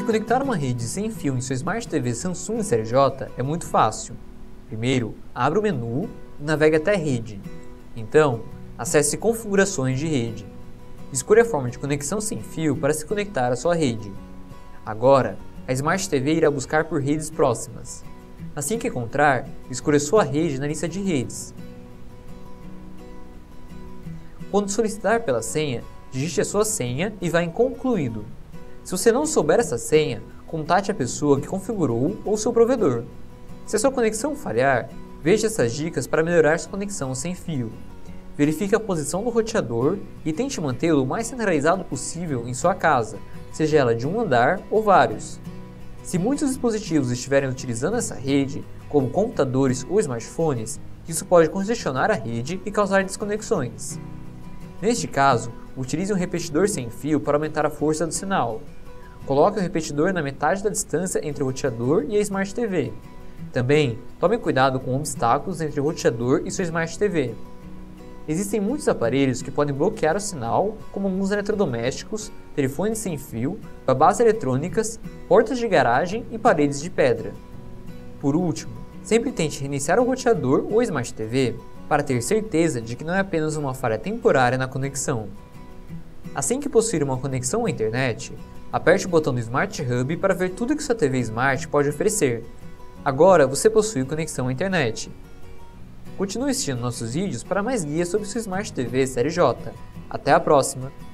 conectar uma rede sem fio em sua Smart TV Samsung Série J é muito fácil. Primeiro, abra o menu e navegue até Rede. Então, acesse Configurações de Rede. Escolha a forma de conexão sem fio para se conectar à sua rede. Agora, a Smart TV irá buscar por redes próximas. Assim que encontrar, escolha sua rede na lista de redes. Quando solicitar pela senha, digite a sua senha e vá em Concluído. Se você não souber essa senha, contate a pessoa que configurou ou seu provedor. Se a sua conexão falhar, veja essas dicas para melhorar sua conexão sem fio. Verifique a posição do roteador e tente mantê-lo o mais centralizado possível em sua casa, seja ela de um andar ou vários. Se muitos dispositivos estiverem utilizando essa rede, como computadores ou smartphones, isso pode congestionar a rede e causar desconexões. Neste caso, utilize um repetidor sem fio para aumentar a força do sinal. Coloque o repetidor na metade da distância entre o roteador e a Smart TV. Também, tome cuidado com obstáculos entre o roteador e sua Smart TV. Existem muitos aparelhos que podem bloquear o sinal, como alguns eletrodomésticos, telefones sem fio, babás eletrônicas, portas de garagem e paredes de pedra. Por último, sempre tente reiniciar o roteador ou Smart TV para ter certeza de que não é apenas uma falha temporária na conexão. Assim que possuir uma conexão à internet, aperte o botão do Smart Hub para ver tudo que sua TV Smart pode oferecer. Agora você possui conexão à internet. Continue assistindo nossos vídeos para mais guias sobre sua Smart TV Série J. Até a próxima!